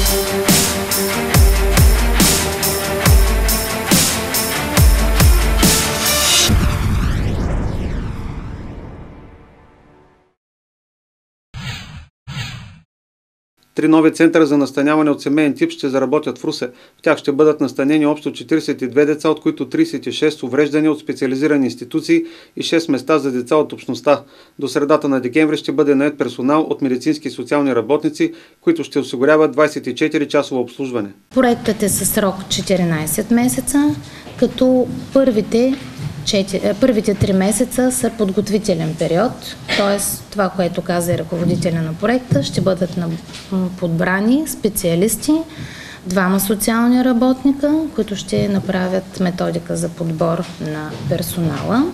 Три нови центъра за настаняване от семейен тип ще заработят в Русе. В тях ще бъдат настанени общо 42 деца, от които 36 с увреждания от специализирани институции и 6 места за деца от общността. До средата на декември ще бъде нает персонал от медицински и социални работници, които ще осигуряват 24-часово обслужване. Проектът е със срок 14 месеца, като първите 3 месеца са подготвителен период, т.е. това, което каза и ръководителя на проекта, ще бъдат подбрани специалисти, 2 социални работника, които ще направят методика за подбор на персонала.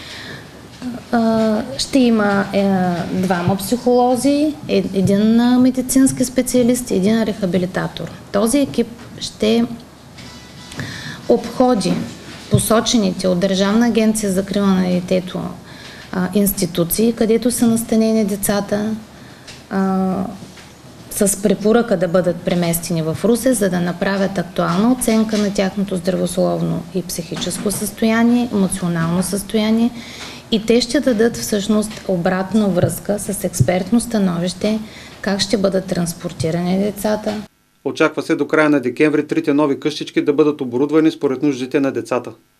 Ще има 2 психолози, 1 медицински специалист и 1 рехабилитатор. Този екип ще обходи посочените от Държавна агенция за закрила на детето институции, където са настанени децата, с препоръка да бъдат преместени в Русе, за да направят актуална оценка на тяхното здравословно и психическо състояние, емоционално състояние, и те ще дадат всъщност обратна връзка с експертно становище как ще бъдат транспортирани децата. Очаква се до края на декември 3 нови къщички да бъдат оборудвани според нуждите на децата.